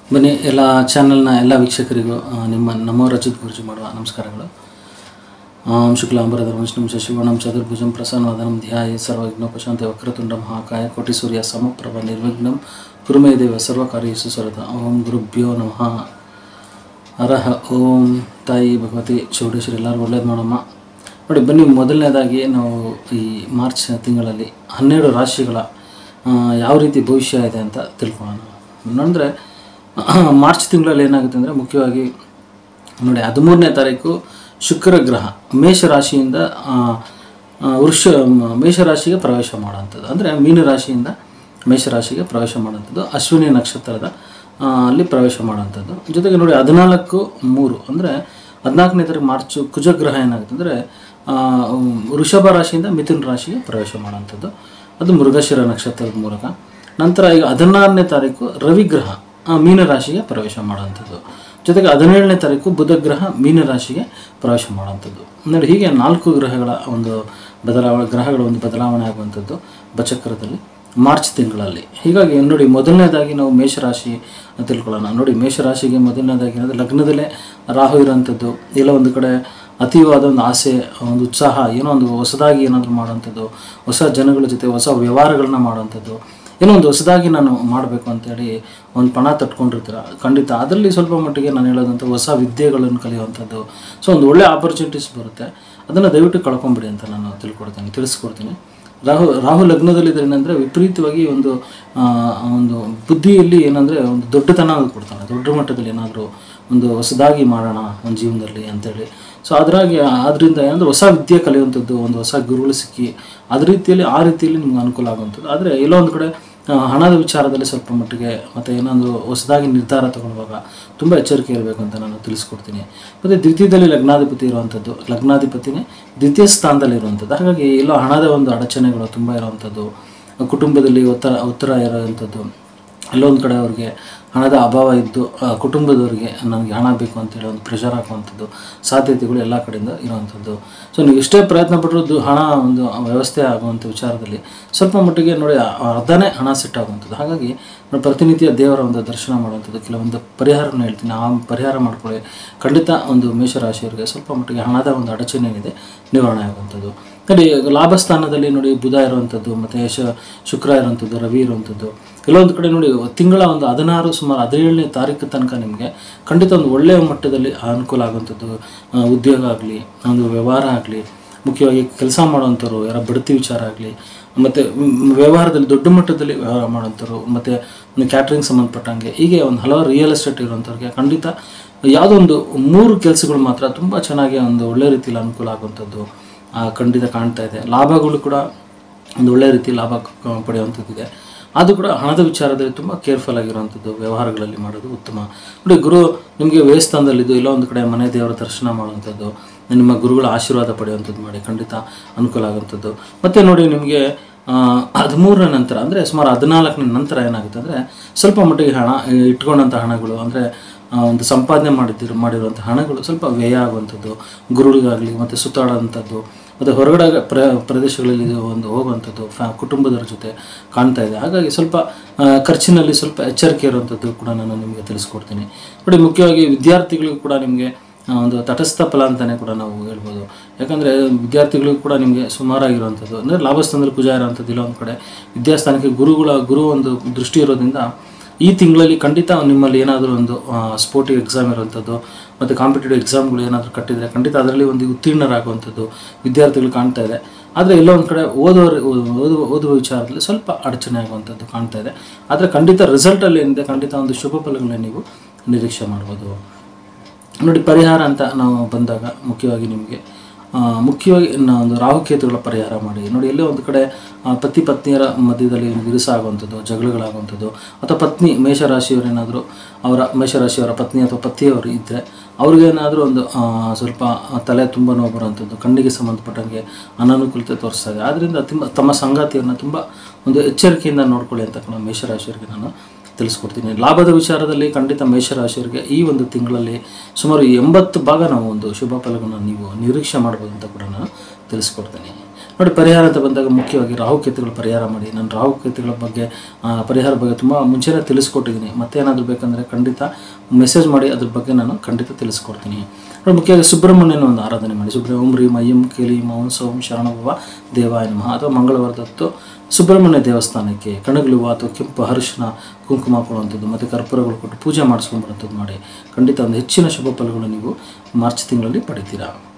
ಬನ್ನಿ ಎಲ್ಲ ಚಾನಲ್ನ ಎಲ್ಲ ವೀಕ್ಷಕರಿಗೂ ನಮ್ಮ ರಚಿತ್ ಗುರುಜಿ ಮಾಡುವ ನಮಸ್ಕಾರಗಳು. ಶುಕ್ಲಾಂಬರಧರಂ ವಿಷ್ಣುಂ ಶಶಿವರ್ಣಂ ಚತುರ್ಭುಜಂ ಪ್ರಸನ್ನವದನಂ ಧ್ಯಾಯೇ ಸರ್ವವಿಘ್ನೋಪಶಾಂತಯೇ ವಕ್ರತುಂಡ ಮಹಾಕಾಯ ಕೋಟಿಸೂರ್ಯ ಸಮಪ್ರಭ ನಿರ್ವಿಘ್ನಂ ಕುರು ಮೇ ದೇವ ಸರ್ವಕಾರ್ಯೇಷು ಸರ್ವದಾ. ಓಂ ಗುರುಭ್ಯೋ ನಮಃ. ಹರಃ ಓಂ. ತಾಯಿ ಭಗವತಿ ಚೌಡೇಶ್ವರಿ ಎಲ್ಲರಿಗೂ ಒಳ್ಳೇದು ಮಾಡಮ್ಮ. ನೋಡಿ ಬನ್ನಿ, ಮೊದಲನೇದಾಗಿ ನಾವು ಈ ಮಾರ್ಚ್ ತಿಂಗಳಲ್ಲಿ 12 ರಾಶಿಗಳ ಯಾವ ರೀತಿ ಭವಿಷ್ಯ ಇದೆ ಅಂತ ತಿಳ್ಕೊಳ್ಳೋಣ. ಅಂದರೆ ಮಾರ್ಚ್ ತಿಂಗಳಲ್ಲಿ ಏನಾಗುತ್ತೆ ಅಂದರೆ ಮುಖ್ಯವಾಗಿ ನೋಡಿ 13ನೇ ತಾರೀಕು ಶುಕ್ರ ಗ್ರಹ ಮೇಷರಾಶಿಯಿಂದ ಮೇಷರಾಶಿಗೆ ಪ್ರವೇಶ ಮಾಡೋವಂಥದ್ದು, ಅಂದರೆ ಮೀನರಾಶಿಯಿಂದ ಮೇಷರಾಶಿಗೆ ಪ್ರವೇಶ ಮಾಡೋವಂಥದ್ದು, ಅಶ್ವಿನಿ ನಕ್ಷತ್ರದ ಅಲ್ಲಿ ಪ್ರವೇಶ ಮಾಡೋವಂಥದ್ದು. ಜೊತೆಗೆ ನೋಡಿ 14/3 ಅಂದರೆ 14ನೇ ತಾರೀಕು ಮಾರ್ಚ್ ಕುಜಗ್ರಹ ಏನಾಗುತ್ತೆ ಅಂದರೆ ವೃಷಭ ರಾಶಿಯಿಂದ ಮಿಥುನ ರಾಶಿಗೆ ಪ್ರವೇಶ ಮಾಡೋವಂಥದ್ದು, ಅದು ಮೃಗಶಿರ ನಕ್ಷತ್ರದ ಮೂಲಕ. ನಂತರ ಈಗ 16ನೇ ತಾರೀಕು ರವಿಗ್ರಹ ಮೀನರಾಶಿಗೆ ಪ್ರವೇಶ ಮಾಡೋವಂಥದ್ದು. ಜೊತೆಗೆ 17ನೇ ತಾರೀಕು ಬುಧಗ್ರಹ ಮೀನರಾಶಿಗೆ ಪ್ರವೇಶ ಮಾಡೋವಂಥದ್ದು. ನೋಡಿ ಹೀಗೆ 4 ಗ್ರಹಗಳ ಒಂದು ಬದಲಾವಣೆ ಆಗುವಂಥದ್ದು ಬಚಕ್ರದಲ್ಲಿ ಮಾರ್ಚ್ ತಿಂಗಳಲ್ಲಿ. ಹೀಗಾಗಿ ನೋಡಿ ಮೊದಲನೇದಾಗಿ ನಾವು ಮೇಷರಾಶಿ ತಿಳ್ಕೊಳ್ಳೋಣ. ನೋಡಿ ಮೇಷರಾಶಿಗೆ ಮೊದಲನೇದಾಗಿ ಏನಾದರೂ ಲಗ್ನದಲ್ಲೇ ರಾಹು ಇರೋವಂಥದ್ದು, ಇಲ್ಲ ಒಂದು ಕಡೆ ಅತೀವಾದ ಒಂದು ಆಸೆ, ಒಂದು ಉತ್ಸಾಹ, ಏನೋ ಒಂದು ಹೊಸದಾಗಿ ಏನಾದರೂ ಮಾಡೋವಂಥದ್ದು, ಹೊಸ ಜನಗಳ ಜೊತೆ ಹೊಸ ವ್ಯವಹಾರಗಳನ್ನ ಮಾಡೋವಂಥದ್ದು, ಏನೋ ಒಂದು ಹೊಸದಾಗಿ ನಾನು ಮಾಡಬೇಕು ಅಂತೇಳಿ ಒಂದು ಪಣ ತಟ್ಕೊಂಡಿರ್ತೀರ. ಖಂಡಿತ ಅದರಲ್ಲಿ ಸ್ವಲ್ಪ ಮಟ್ಟಿಗೆ ನಾನು ಹೇಳೋದಂಥ ಹೊಸ ವಿದ್ಯೆಗಳನ್ನು ಕಲಿಯುವಂಥದ್ದು, ಸೊ ಒಂದು ಒಳ್ಳೆ ಆಪರ್ಚುನಿಟೀಸ್ ಬರುತ್ತೆ. ಅದನ್ನು ದಯವಿಟ್ಟು ಕಳ್ಕೊಂಬಿಡಿ ಅಂತ ನಾನು ತಿಳಿಸ್ಕೊಡ್ತೀನಿ. ರಾಹು ಲಗ್ನದಲ್ಲಿದ್ದರೇನೆಂದರೆ ವಿಪರೀತವಾಗಿ ಒಂದು ಬುದ್ಧಿಯಲ್ಲಿ ಏನಂದರೆ ಒಂದು ದೊಡ್ಡತನ ಕೊಡ್ತಾನೆ. ದೊಡ್ಡ ಮಟ್ಟದಲ್ಲಿ ಏನಾದರೂ ಒಂದು ಹೊಸದಾಗಿ ಮಾಡೋಣ ಒಂದು ಜೀವನದಲ್ಲಿ ಅಂತೇಳಿ. ಸೊ ಅದರಿಂದ ಏನಂದರೆ ಹೊಸ ವಿದ್ಯೆ ಕಲಿಯುವಂಥದ್ದು, ಒಂದು ಹೊಸ ಗುರುಗಳು ಸಿಕ್ಕಿ ಆ ರೀತಿಯಲ್ಲಿ ನಿಮ್ಗೆ ಅನುಕೂಲ ಆಗುವಂಥದ್ದು. ಆದರೆ ಎಲ್ಲೋ ಒಂದು ಕಡೆ ಹಣದ ವಿಚಾರದಲ್ಲಿ ಸ್ವಲ್ಪ ಮಟ್ಟಿಗೆ ಮತ್ತು ಏನಾದರೂ ಹೊಸದಾಗಿ ನಿರ್ಧಾರ ತಗೊಳ್ಳುವಾಗ ತುಂಬ ಎಚ್ಚರಿಕೆ ಇರಬೇಕು ಅಂತ ನಾನು ತಿಳಿಸ್ಕೊಡ್ತೀನಿ. ಮತ್ತು ದ್ವಿತೀಯದಲ್ಲಿ ಲಗ್ನಾಧಿಪತಿನೇ ದ್ವಿತೀಯ ಸ್ಥಾನದಲ್ಲಿರುವಂಥದ್ದು. ಹಾಗಾಗಿ ಎಲ್ಲೋ ಹಣದ ಒಂದು ಅಡಚಣೆಗಳು ತುಂಬ ಇರುವಂಥದ್ದು, ಕುಟುಂಬದಲ್ಲಿ ಒತ್ತಡ ಇರೋವಂಥದ್ದು, ಅಲ್ಲೊಂದು ಕಡೆ ಅವ್ರಿಗೆ ಹಣದ ಅಭಾವ ಇದ್ದು ಕುಟುಂಬದವರಿಗೆ ನನಗೆ ಹಣ ಬೇಕು ಅಂತೇಳಿ ಒಂದು ಪ್ರೆಷರ್ ಹಾಕುವಂಥದ್ದು ಸಾಧ್ಯತೆಗಳು ಎಲ್ಲ ಕಡೆಯಿಂದ ಇರುವಂಥದ್ದು. ಸೊ ನೀವು ಎಷ್ಟೇ ಪ್ರಯತ್ನ ಪಟ್ಟರು ಹಣ ಒಂದು ವ್ಯವಸ್ಥೆ ಆಗುವಂಥ ವಿಚಾರದಲ್ಲಿ ಸ್ವಲ್ಪ ಮಟ್ಟಿಗೆ ನೋಡಿ ಅರ್ಧನೇ ಹಣ ಸೆಟ್ ಆಗುವಂಥದ್ದು. ಹಾಗಾಗಿ ಪ್ರತಿನಿತ್ಯ ದೇವರ ಒಂದು ದರ್ಶನ ಮಾಡುವಂಥದ್ದು, ಕೆಲವೊಂದು ಪರಿಹಾರನ ಹೇಳ್ತೀನಿ, ಆ ಪರಿಹಾರ ಮಾಡ್ಕೊಳ್ಳಿ. ಖಂಡಿತ ಒಂದು ಮೇಷರಾಶಿಯವರಿಗೆ ಸ್ವಲ್ಪ ಮಟ್ಟಿಗೆ ಹಣದ ಒಂದು ಅಡಚಣೆ ಏನಿದೆ ನಿವಾರಣೆ ಆಗುವಂಥದ್ದು. ನೋಡಿ ಲಾಭ ಸ್ಥಾನದಲ್ಲಿ ನೋಡಿ ಬುಧ ಇರುವಂಥದ್ದು, ಮತ್ತು ಶುಕ್ರ ಇರುವಂಥದ್ದು, ರವಿ ಇರುವಂಥದ್ದು. ಕೆಲವೊಂದು ಕಡೆ ನೋಡಿ ತಿಂಗಳ ಒಂದು 17ನೇ ತಾರೀಕು ತನಕ ನಿಮಗೆ ಖಂಡಿತ ಒಂದು ಒಳ್ಳೆಯ ಮಟ್ಟದಲ್ಲಿ ಅನುಕೂಲ ಆಗುವಂಥದ್ದು. ಉದ್ಯೋಗ ಆಗಲಿ, ಒಂದು ವ್ಯವಹಾರ ಆಗಲಿ, ಮುಖ್ಯವಾಗಿ ಕೆಲಸ ಮಾಡುವಂಥವ್ರು, ಯಾರ ಬಡ್ತಿ ವಿಚಾರ ಆಗಲಿ, ಮತ್ತು ವ್ಯವಹಾರದಲ್ಲಿ ದೊಡ್ಡ ಮಟ್ಟದಲ್ಲಿ ವ್ಯವಹಾರ ಮಾಡೋಂಥವ್ರು, ಮತ್ತು ಒಂದು ಕ್ಯಾಟ್ರಿಂಗ್ ಸಂಬಂಧಪಟ್ಟಂಗೆ ಹೀಗೆ ಒಂದು ಹಲವಾರು ರಿಯಲ್ ಎಸ್ಟೇಟ್ ಇರುವಂಥವ್ರಿಗೆ ಖಂಡಿತ ಯಾವುದೋ ಒಂದು 3 ಕೆಲಸಗಳು ಮಾತ್ರ ತುಂಬ ಚೆನ್ನಾಗಿ ಒಂದು ಒಳ್ಳೆ ರೀತಿಯಲ್ಲಿ ಅನುಕೂಲ ಆಗುವಂಥದ್ದು ಖಂಡಿತ ಕಾಣ್ತಾ ಇದೆ. ಲಾಭಗಳು ಕೂಡ ಒಂದು ಒಳ್ಳೆಯ ರೀತಿ ಲಾಭ ಪಡೆಯುವಂಥದ್ದಿದೆ. ಅದು ಕೂಡ ಹಣದ ವಿಚಾರದಲ್ಲಿ ತುಂಬ ಕೇರ್ಫುಲ್ ಆಗಿರುವಂಥದ್ದು ವ್ಯವಹಾರಗಳಲ್ಲಿ ಮಾಡೋದು ಉತ್ತಮ. ನೋಡಿ ಗುರು ನಿಮಗೆ ವ್ಯಯಸ್ಥಾನದಲ್ಲಿದ್ದು ಇಲ್ಲ ಒಂದು ಕಡೆ ಮನೆ ದೇವರ ದರ್ಶನ ಮಾಡುವಂಥದ್ದು, ನಿಮ್ಮ ಗುರುಗಳ ಆಶೀರ್ವಾದ ಪಡೆಯುವಂಥದ್ದು ಮಾಡಿ ಖಂಡಿತ ಅನುಕೂಲ ಆಗುವಂಥದ್ದು. ಮತ್ತು ನೋಡಿ ನಿಮಗೆ 13ರ ನಂತರ ಅಂದರೆ ಸುಮಾರು 14ನೇ ನಂತರ ಏನಾಗುತ್ತೆ ಅಂದರೆ ಸ್ವಲ್ಪ ಮಟ್ಟಿಗೆ ಹಣ ಇಟ್ಕೊಂಡಂಥ ಹಣಗಳು, ಅಂದರೆ ಒಂದು ಸಂಪಾದನೆ ಮಾಡಿರುವಂಥ ಹಣಗಳು ಸ್ವಲ್ಪ ವ್ಯಯ ಆಗುವಂಥದ್ದು, ಗುರುಗಳಿಗಾಗಲಿ ಮತ್ತು ಸುತ್ತಾಡುವಂಥದ್ದು, ಮತ್ತು ಹೊರಗಡೆ ಪ್ರದೇಶಗಳಲ್ಲಿ ಒಂದು ಹೋಗುವಂಥದ್ದು ಕುಟುಂಬದವರ ಜೊತೆ ಕಾಣ್ತಾ ಇದೆ. ಹಾಗಾಗಿ ಸ್ವಲ್ಪ ಖರ್ಚಿನಲ್ಲಿ ಸ್ವಲ್ಪ ಎಚ್ಚರಿಕೆ ಇರುವಂಥದ್ದು ಕೂಡ ನಾನು ನಿಮಗೆ ತಿಳಿಸ್ಕೊಡ್ತೀನಿ. ನೋಡಿ ಮುಖ್ಯವಾಗಿ ವಿದ್ಯಾರ್ಥಿಗಳಿಗೂ ಕೂಡ ನಿಮಗೆ ಒಂದು ತಟಸ್ಥ ಫಲ ಅಂತಲೇ ಕೂಡ ನಾವು ಹೇಳ್ಬೋದು. ಯಾಕಂದರೆ ವಿದ್ಯಾರ್ಥಿಗಳಿಗೂ ಕೂಡ ನಿಮಗೆ ಸುಮಾರಾಗಿರುವಂಥದ್ದು, ಅಂದರೆ ಲಾಭಸ್ಥಾನದಲ್ಲಿ ಕುಜ ಇರೋವಂಥದ್ದು, ಇಲ್ಲ ಒಂದು ಕಡೆ ವಿದ್ಯಾಸ್ಥಾನಕ್ಕೆ ಗುರು ಒಂದು ದೃಷ್ಟಿ ಇರೋದ್ರಿಂದ ಈ ತಿಂಗಳಲ್ಲಿ ಖಂಡಿತ ನಿಮ್ಮಲ್ಲಿ ಏನಾದರೂ ಒಂದು ಸ್ಪೋರ್ಟಿವ್ ಎಕ್ಸಾಮ್ ಇರುವಂಥದ್ದು ಮತ್ತು ಕಾಂಪಿಟೇಟಿವ್ ಎಕ್ಸಾಮ್ಗಳು ಏನಾದರೂ ಕಟ್ಟಿದರೆ ಖಂಡಿತ ಅದರಲ್ಲಿ ಒಂದು ಉತ್ತೀರ್ಣರಾಗುವಂಥದ್ದು ವಿದ್ಯಾರ್ಥಿಗಳು ಕಾಣ್ತಾ ಇದೆ. ಆದರೆ ಎಲ್ಲೋ ಒಂದು ಕಡೆ ಓದುವ ವಿಚಾರದಲ್ಲಿ ಸ್ವಲ್ಪ ಅಡಚಣೆ ಆಗುವಂಥದ್ದು ಕಾಣ್ತಾ ಇದೆ. ಆದರೆ ಖಂಡಿತ ರಿಸಲ್ಟಲ್ಲಿ ಏನಿದೆ ಖಂಡಿತ ಒಂದು ಶುಭ ಫಲಗಳನ್ನ ನೀವು ನಿರೀಕ್ಷೆ ಮಾಡ್ಬೋದು. ನೋಡಿ ಪರಿಹಾರ ಅಂತ ನಾವು ಬಂದಾಗ ಮುಖ್ಯವಾಗಿ ಒಂದು ರಾಹುಕೇತುಗಳ ಪರಿಹಾರ ಮಾಡಿ. ನೋಡಿ ಎಲ್ಲೇ ಒಂದು ಕಡೆ ಪತಿ ಪತ್ನಿಯರ ಮಧ್ಯದಲ್ಲಿ ವಿರಸ ಆಗುವಂಥದ್ದು, ಜಗಳಗಳಾಗುವಂಥದ್ದು, ಅಥವಾ ಪತ್ನಿ ಮೇಷರಾಶಿಯವರೇನಾದರೂ ಮೇಷರಾಶಿಯವರ ಪತ್ನಿ ಅಥವಾ ಪತಿಯವರು ಇದ್ದರೆ ಅವ್ರಿಗೇನಾದರೂ ಒಂದು ಸ್ವಲ್ಪ ತಲೆ ತುಂಬ ನೋವು ಬರುವಂಥದ್ದು, ಕಣ್ಣಿಗೆ ಸಂಬಂಧಪಟ್ಟಂಗೆ ಅನಾನುಕೂಲತೆ ತೋರಿಸ್ತಾ ಇದೆ. ಆದ್ದರಿಂದ ತಮ್ಮ ಸಂಗಾತಿಯನ್ನು ತುಂಬ ಒಂದು ಎಚ್ಚರಿಕೆಯಿಂದ ನೋಡ್ಕೊಳ್ಳಿ ಅಂತ ಕೂಡ ಮೇಷರಾಶಿಯವರಿಗೆ ನಾನು ತಿಳಿಸ್ಕೊಡ್ತೀನಿ. ಲಾಭದ ವಿಚಾರದಲ್ಲಿ ಖಂಡಿತ ಮೇಷರಾಶಿಯವರಿಗೆ ಈ ಒಂದು ತಿಂಗಳಲ್ಲಿ ಸುಮಾರು 80% ನಾವು ಒಂದು ಶುಭ ಫಲಗಳನ್ನು ನೀವು ನಿರೀಕ್ಷೆ ಮಾಡ್ಬೋದು ಅಂತ ಕೂಡ ನಾನು ತಿಳಿಸ್ಕೊಡ್ತೀನಿ. ನೋಡಿ, ಪರಿಹಾರ ಅಂತ ಬಂದಾಗ ಮುಖ್ಯವಾಗಿ ರಾಹುಕೇತುಗಳ ಪರಿಹಾರ ಮಾಡಿ. ನಾನು ರಾಹುಕೇತುಗಳ ಬಗ್ಗೆ ಪರಿಹಾರ ಬಗ್ಗೆ ತುಂಬ ಮುಂಚೆನೇ ತಿಳಿಸ್ಕೊಟ್ಟಿದ್ದೀನಿ. ಮತ್ತೇನಾದರೂ ಬೇಕಂದರೆ ಖಂಡಿತ ಮೆಸೇಜ್ ಮಾಡಿ, ಅದ್ರ ಬಗ್ಗೆ ನಾನು ಖಂಡಿತ ತಿಳಿಸ್ಕೊಡ್ತೀನಿ. ನೋಡಿ, ಮುಖ್ಯವಾಗಿ ಸುಬ್ರಹ್ಮಣ್ಯನ ಒಂದು ಆರಾಧನೆ ಮಾಡಿ. ಓಂ ಹ್ರೀಂ ಐಂ ಕ್ಲೀಂ ಓಂ ಸೌಂ ಶರಣಭವ ದೇವಾಯ ನಮಃ. ಅಥವಾ ಮಂಗಳವಾರದತ್ತು ಸುಬ್ರಹ್ಮಣ್ಯ ದೇವಸ್ಥಾನಕ್ಕೆ ಕಣಗಿಲು ಅಥವಾ ಕೆಂಪು ಅರಿಶಿನ ಕುಂಕುಮ ಕೊಡುವಂಥದ್ದು ಮತ್ತು ಕರ್ಪೂರಗಳು ಕೊಟ್ಟು ಪೂಜೆ ಮಾಡಿಸ್ಕೊಂಡ್ಬರುವಂಥದ್ದು ಮಾಡಿ. ಖಂಡಿತ ಒಂದು ಹೆಚ್ಚಿನ ಶುಭ ಫಲಗಳು ನೀವು ಮಾರ್ಚ್ ತಿಂಗಳಲ್ಲಿ ಪಡಿತೀರಾ.